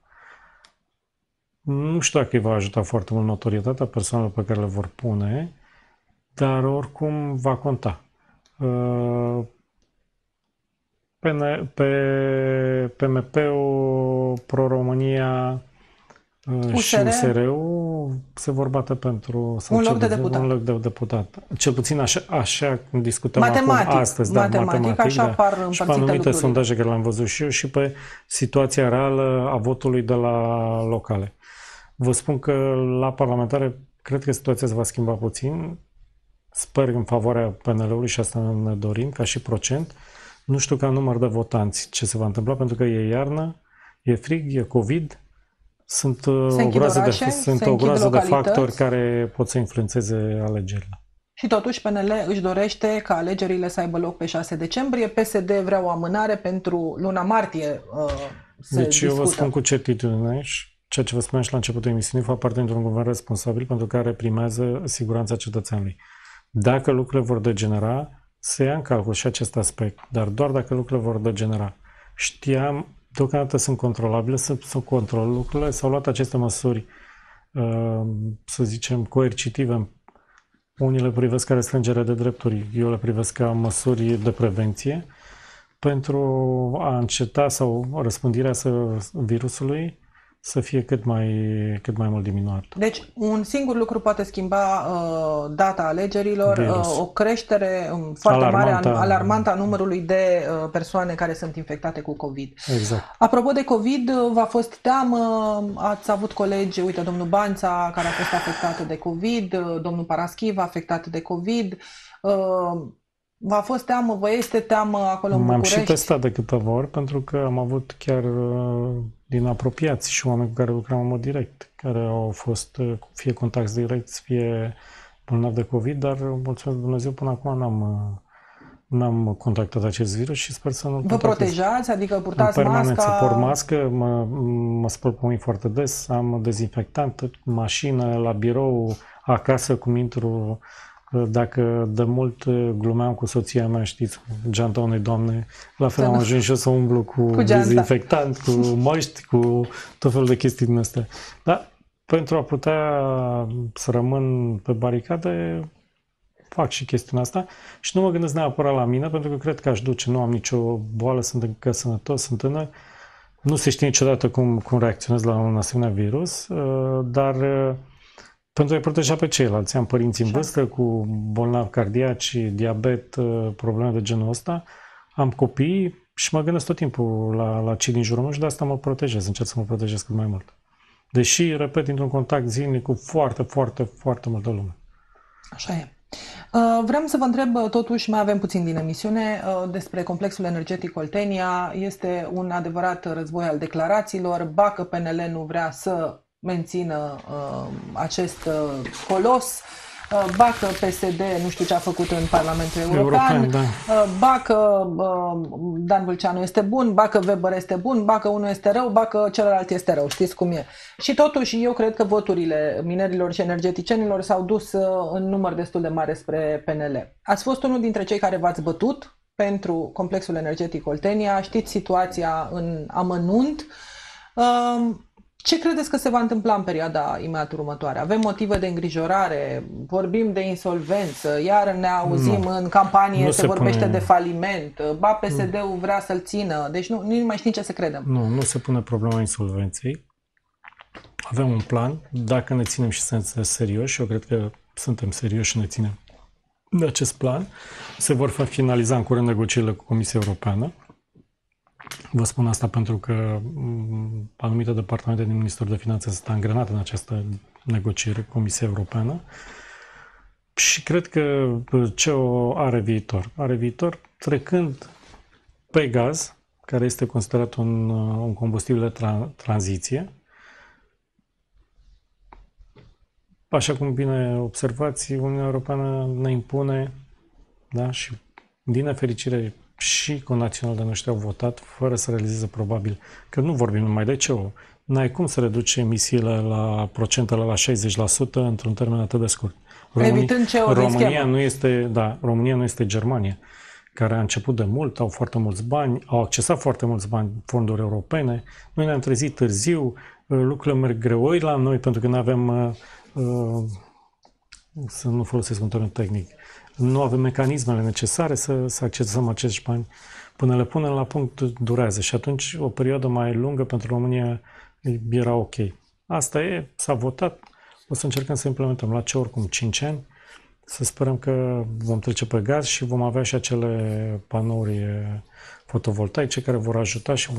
Nu știu dacă îi va ajuta foarte mult notorietatea persoanelor pe care le vor pune, dar oricum va conta. PMP-ul, Pro-România și USR-ul se vor bate pentru un loc de deputat. Cel puțin așa cum discutăm acum astăzi. Matematic, așa par împărțite și pe anumite sondaje care le-am văzut și eu și pe situația reală a votului de la locale. Vă spun că la parlamentare cred că situația se va schimba puțin. Sper în favoarea PNL-ului și asta ne dorim, ca și procent. Nu știu ca număr de votanți ce se va întâmpla, pentru că e iarnă, e frig, e COVID, sunt o groază de factori care pot să influențeze alegerile. Și totuși PNL își dorește ca alegerile să aibă loc pe 6 decembrie, PSD vrea o amânare pentru luna martie. Deci eu vă spun cu certitudine și ceea ce vă spuneam și la începutul emisiunii, fac parte dintr-un guvern responsabil pentru care primează siguranța cetățeanului. Dacă lucrurile vor degenera, se ia în calcul și acest aspect, dar doar dacă lucrurile vor degenera. Știam, deocamdată sunt controlabile, sunt control lucrurile, s-au luat aceste măsuri, să zicem, coercitive. Unii le privesc ca restrângere de drepturi, eu le privesc ca măsuri de prevenție pentru a înceta sau răspândirea virusului să fie cât mai mult diminuat. Deci un singur lucru poate schimba data alegerilor, o creștere foarte alarmantă a numărului de persoane care sunt infectate cu COVID. Exact. Apropo de COVID, v-a fost teamă, ați avut colegi, uite, domnul Banța, care a fost afectat de COVID, domnul Paraschiv afectat de COVID. V-a fost teamă, vă este teamă acolo în București? M-am și testat de câteva ori, pentru că am avut chiar din apropiați și oameni cu care lucram în mod direct, care au fost fie contacti direcți, fie bolnavi de COVID, dar mulțumesc Dumnezeu, până acum n-am contactat acest virus și sper să nu-l contactez. Vă protejați? Adică purtați masca? Port mască, mă spăl pe mâini foarte des, am dezinfectant, mașină, la birou, acasă, cum intru. Dacă de mult glumeam cu soția mea, știți, cu geanta unei doamne, la fel am ajuns și eu să umblu cu dezinfectant, cu măști, cu tot felul de chestii din astea. Dar pentru a putea să rămân pe baricade, fac și chestiunea asta și nu mă gândesc neapărat la mine, pentru că cred că aș duce, nu am nicio boală, sunt încă sănătos, sunt tânăr. Nu se știe niciodată cum reacționez la un asemenea virus, dar pentru a-i proteja pe ceilalți. Am părinți în vârstă cu bolnavi cardiaci, diabet, probleme de genul ăsta. Am copii și mă gândesc tot timpul la cei din jurul meu și de asta mă protejez. Încerc să mă protejez cât mai mult. Deși, repet, într-un contact zilnic cu foarte, foarte, foarte multă lume. Așa e. Vreau să vă întreb, totuși, mai avem puțin din emisiune, despre complexul energetic Oltenia. Este un adevărat război al declarațiilor. Ba că PNL nu vrea să mențină acest colos, ba că PSD nu știu ce a făcut în Parlamentul European, Da. ba că Dan Vâlceanu este bun, ba că Weber este bun, ba că unul este rău, ba că celălalt este rău, știți cum e. Și totuși eu cred că voturile minerilor și energeticienilor s-au dus în număr destul de mare spre PNL. Ați fost unul dintre cei care v-ați bătut pentru complexul energetic Oltenia, știți situația în amănunt. Ce credeți că se va întâmpla în perioada imediat următoare? Avem motive de îngrijorare, vorbim de insolvență, iar ne auzim în campanie, se vorbește de faliment, ba PSD-ul vrea să-l țină, deci nu mai știm ce să credem. Nu se pune problema insolvenței. Avem un plan, dacă ne ținem și suntem serioși, eu cred că suntem serioși și ne ținem de acest plan, se vor finaliza în curând negocierile cu Comisia Europeană. Vă spun asta pentru că anumite departamente din Ministerul de Finanțe sunt angrenate în această negociere cu Comisia Europeană și cred că CEO are viitor. Are viitor trecând pe gaz, care este considerat un combustibil de tranziție. Așa cum bine observați, Uniunea Europeană ne impune, da, și din nefericire și conaționali de noștri au votat fără să realizeze probabil că nu vorbim numai de CO. N-ai cum să reduci emisiile la procentele la 60% într-un termen atât de scurt. România nu este Germania, care a început de mult, au foarte mulți bani, au accesat foarte mulți bani, fonduri europene. Noi ne-am trezit târziu, lucrurile merg greoi la noi pentru că nu avem, să nu folosesc un termen tehnic, nu avem mecanismele necesare să accesăm acești bani. Până le punem la punct durează și atunci o perioadă mai lungă pentru România era ok. Asta e, s-a votat, o să încercăm să implementăm la ce oricum 5 ani, să sperăm că vom trece pe gaz și vom avea și acele panouri fotovoltaice care vor ajuta și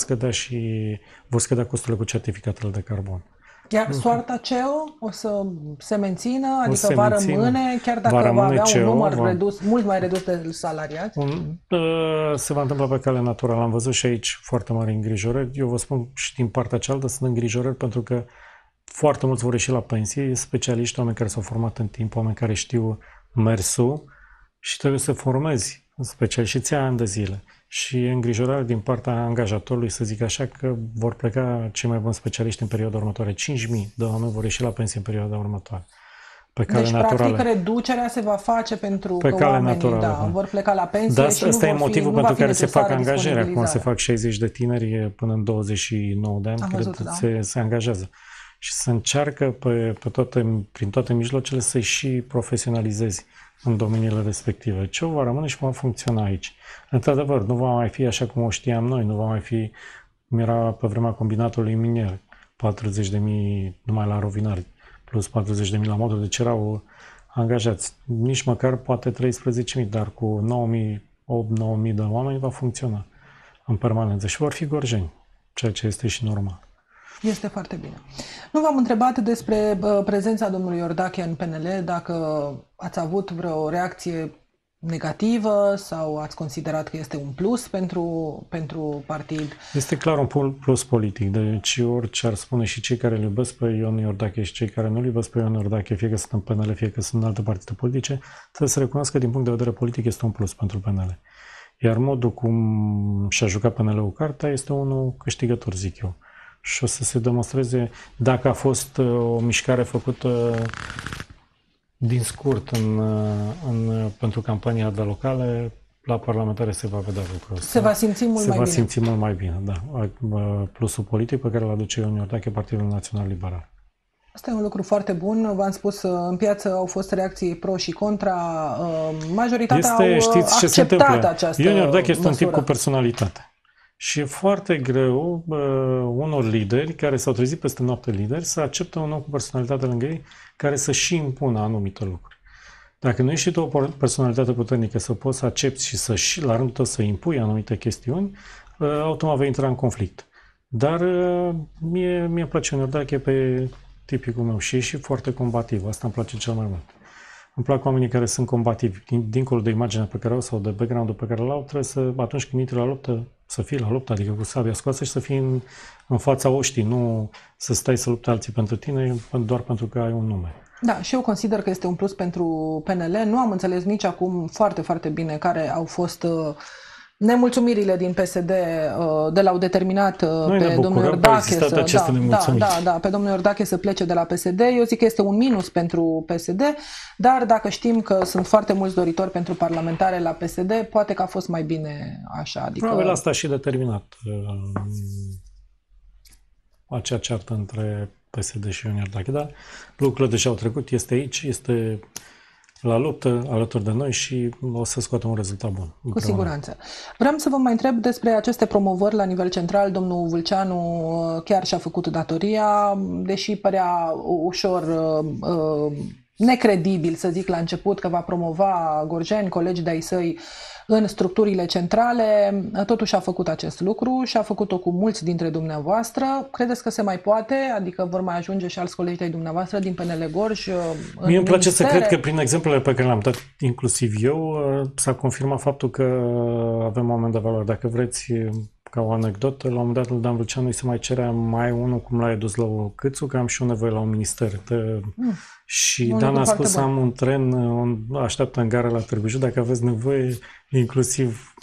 vor scădea costurile cu certificatele de carbon. Iar soarta CEO o să se mențină, adică va rămâne, chiar dacă va avea un număr redus, mult mai redus de salariați? Se va întâmpla pe cale naturală. Am văzut și aici foarte mari îngrijorări. Eu vă spun și din partea cealaltă sunt îngrijorări pentru că foarte mulți vor ieși la pensie, specialiști, oameni care s-au format în timp, oameni care știu mersul și trebuie să formezi specialiști și ți ani de zile. Și îngrijorare din partea angajatorului, să zic așa, că vor pleca cei mai buni specialiști în perioada următoare. 5.000 de oameni vor ieși la pensie în perioada următoare. Pe cale naturală. Practic, reducerea se va face pentru că oamenii vor pleca la pensie. Dar asta e motivul pentru care se fac angajări. Acum se fac 60 de tineri până în 29 de ani, se angajează. Și se încearcă prin toate mijloacele să-i și profesionalizezi în domeniile respective. Ce va rămâne și va funcționa aici. Într-adevăr, nu va mai fi așa cum o știam noi, nu va mai fi, cum era pe vremea combinatului minier, 40.000 numai la rovinari, plus 40.000 la modul, deci erau angajați. Nici măcar poate 13.000, dar cu 8-9.000 de oameni va funcționa în permanență și vor fi gorjeni, ceea ce este și normal. Este foarte bine. Nu v-am întrebat despre prezența domnului Iordache în PNL, dacă ați avut vreo reacție negativă sau ați considerat că este un plus pentru partid? Este clar un plus politic, deci orice ar spune și cei care îl iubesc pe Ion Iordache și cei care nu îl iubesc pe Ion Iordache, fie că sunt în PNL, fie că sunt în alte partide politice, trebuie să recunosc că din punct de vedere politic este un plus pentru PNL. Iar modul cum și-a jucat PNL-ul cartea este unul câștigător, zic eu. Și o să se demonstreze dacă a fost o mișcare făcută din scurt pentru campania de locale, la parlamentare se va vedea lucrul ăsta. Se va simți mult mai bine, da. Plusul politic pe care îl aduce Ion Iordache, Partidul Național Liberal. Asta e un lucru foarte bun. V-am spus, în piață au fost reacții pro și contra. Majoritatea au acceptat această Ion Iordache este măsură. un tip cu personalitate. Și e foarte greu unor lideri care s-au trezit peste noapte lideri să accepte un om cu personalitate lângă ei care să și impună anumite lucruri. Dacă nu ești tu o personalitate puternică să poți să accepti și să și la rândul tău să impui anumite chestiuni, automat vei intra în conflict. Dar mie place Ion Iordache pe tipicul meu și e și foarte combativ. Asta îmi place cel mai mult. Îmi plac oamenii care sunt combativi, dincolo de imaginea pe care o sau de background-ul pe care l-au, trebuie să, atunci când intri la luptă, să fii la luptă, adică cu sabia scoasă și să fii în fața oștii, nu să stai să lupte alții pentru tine doar pentru că ai un nume. Da, și eu consider că este un plus pentru PNL. Nu am înțeles nici acum foarte, foarte bine care au fost nemulțumirile din PSD de l-au determinat pe domnul Iordache pe domnul Iordache să plece de la PSD. Eu zic că este un minus pentru PSD, dar dacă știm că sunt foarte mulți doritori pentru parlamentare la PSD, poate că a fost mai bine așa. Adică... Probabil asta a și determinat acea ceartă între PSD și Ion Iordache, dar lucrurile deja au trecut, este aici, este la luptă alături de noi și o să scoatem un rezultat bun. Cu siguranță. Vreau să vă mai întreb despre aceste promovări la nivel central. Domnul Vâlceanu chiar și-a făcut datoria, deși părea ușor necredibil, să zic la început, că va promova gorjeni, colegi de-ai săi în structurile centrale, totuși a făcut acest lucru și a făcut-o cu mulți dintre dumneavoastră. Credeți că se mai poate? Adică vor mai ajunge și alți colegi de-ai dumneavoastră din PNL Gorj în Mie îmi place să cred că prin exemplele pe care le-am dat, inclusiv eu, s-a confirmat faptul că avem oameni de valoare. Dacă vreți, ca o anecdotă, la un moment dat lui Dan Vâlceanu îi se mai cerea mai unul cum l-a adus la o Câțu, că am și eu nevoie la un minister. Și Dan a spus, am un tren, așteaptă în gara la Târgu Jiu, dacă aveți nevoie, inclusiv,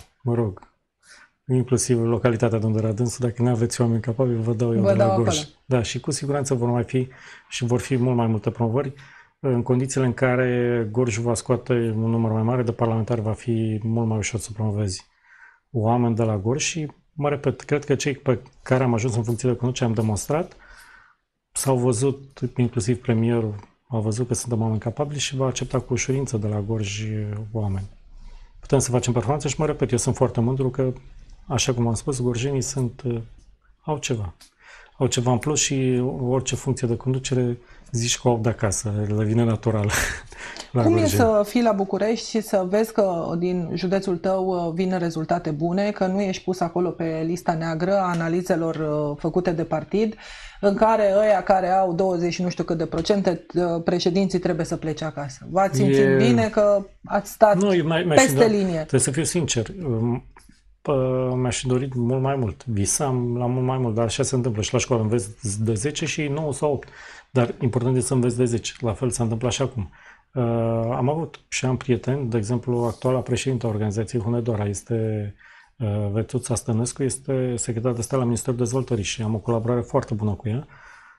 inclusiv localitatea de unde era dânsul, dacă nu aveți oameni capabili, vă dau eu de la Gorj. Da, și cu siguranță vor mai fi și vor fi mult mai multe promovări. În condițiile în care Gorj va scoate un număr mai mare de parlamentari, va fi mult mai ușor să promovezi oameni de la Gorj și, mă repet, cred că cei pe care am ajuns în funcție de conducere am demonstrat, s-au văzut, inclusiv premierul a văzut că suntem oameni capabili și va accepta cu ușurință de la Gorj oameni. Putem să facem performanță și, mă repet, eu sunt foarte mândru că, așa cum am spus, gorjenii au ceva în plus și orice funcție de conducere zici că o au de acasă, le vine natural. Cum e să fii la București și să vezi că din județul tău vin rezultate bune, că nu ești pus acolo pe lista neagră a analizelor făcute de partid, în care ăia care au 20 nu știu cât de procente, președinții trebuie să plece acasă? V-ați simțit bine că ați stat peste linie? Trebuie să fiu sincer, mi-aș fi dorit mult mai mult. Visam la mult mai mult, dar așa se întâmplă. Și la școală înveți de 10 și 9 sau 8. Dar important este să înveți de 10. La fel s-a întâmplat și acum. Am avut și am prieteni, de exemplu, actuala președintă a organizației Hunedoara este Vetuța Stănescu, este secretar de stat la Ministerul Dezvoltării și am o colaborare foarte bună cu ea.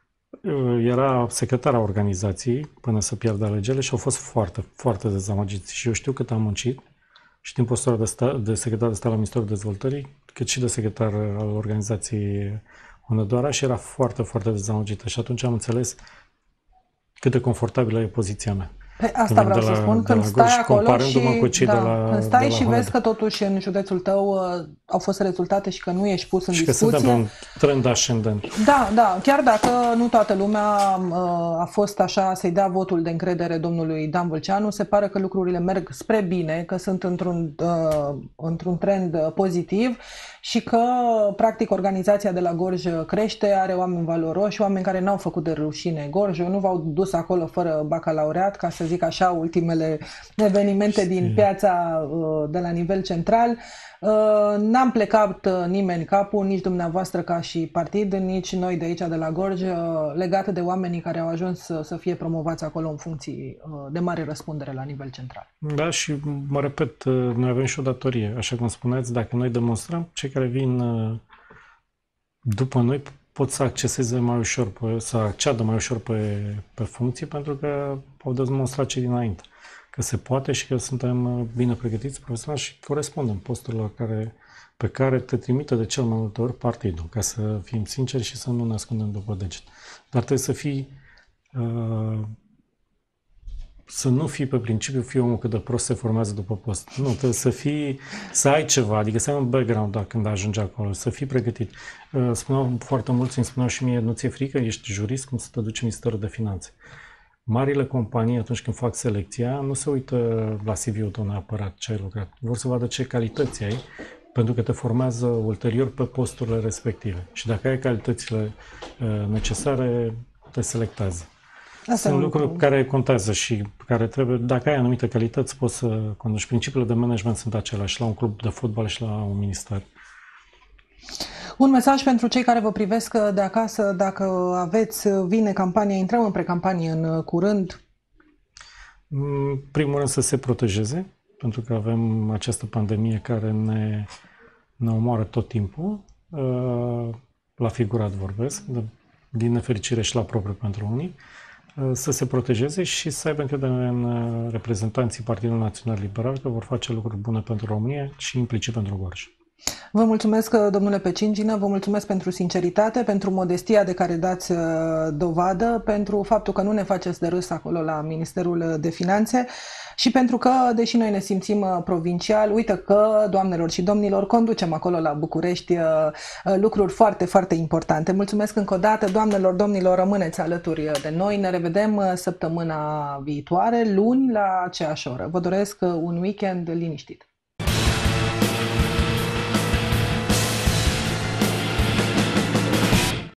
Era secretara organizației până să pierdă alegerile și au fost foarte, foarte dezamăgiți. Și eu știu cât am muncit și din postura de secretar de stat la Ministerul Dezvoltării, cât și de secretar al organizației Hunedoara și era foarte, foarte dezamăgită. Și atunci am înțeles cât de confortabilă e poziția mea. Asta vreau să spun, când stai acolo și, când stai și vezi că totuși în județul tău au fost rezultate și că nu ești pus în discuție. Și că suntem un trend ascendent. Da, chiar dacă nu toată lumea a fost așa să-i dea votul de încredere domnului Dan Vâlceanu, se pare că lucrurile merg spre bine, că sunt într-un trend pozitiv și că, practic, organizația de la Gorj crește, are oameni valoroși, oameni care n-au făcut de rușine Gorjul, nu v-au dus acolo fără bacalaureat, ca să zic așa, ultimele evenimente din piața de la nivel central. N-am plecat nimeni capul, nici dumneavoastră ca și partid, nici noi de aici de la Gorj, legate de oamenii care au ajuns să fie promovați acolo în funcții de mare răspundere la nivel central. Da, și mă repet, noi avem și o datorie. Așa cum spuneați, dacă noi demonstrăm, cei care vin după noi pot să acceseze mai ușor, să acceadă mai ușor pe funcții, pentru că au demonstrat cei dinainte că se poate și că suntem bine pregătiți profesional și corespundem posturilor pe care te trimite de cel mai multe ori partidul, ca să fim sinceri și să nu ne ascundem după deget. Dar trebuie să fii să nu fii pe principiu, fii omul cât de prost se formează după post. Nu, trebuie să ai ceva, adică să ai un background când ajungi acolo, să fii pregătit. Spuneau foarte mulți, îmi spuneau și mie, nu ți-e frică, ești jurist, cum să te duci în Ministerul de Finanțe. Marile companii, atunci când fac selecția, nu se uită la CV-ul tău neapărat ce ai lucrat. Vor să vadă ce calități ai, pentru că te formează ulterior pe posturile respective. Și dacă ai calitățile necesare, te selectează. Asta e Sunt un lucruri lucru. care contează și care trebuie, dacă ai anumite calități, poți să conduci. Principiile de management sunt aceleași la un club de fotbal și la un minister. Un mesaj pentru cei care vă privesc de acasă, dacă vine campania, intrăm în precampanie în curând. În primul rând să se protejeze, pentru că avem această pandemie care ne omoară tot timpul. La figurat vorbesc, din nefericire și la propriu pentru unii. Să se protejeze și să aibă încredere în reprezentanții Partidului Național Liberal că vor face lucruri bune pentru România și implicit pentru Gorj. Vă mulțumesc, domnule Pecingină, vă mulțumesc pentru sinceritate, pentru modestia de care dați dovadă, pentru faptul că nu ne faceți de râs acolo la Ministerul de Finanțe și pentru că, deși noi ne simțim provincial, uite că, doamnelor și domnilor, conducem acolo la București lucruri foarte, foarte importante. Mulțumesc încă o dată, doamnelor, domnilor, rămâneți alături de noi. Ne revedem săptămâna viitoare, luni, la aceeași oră. Vă doresc un weekend liniștit.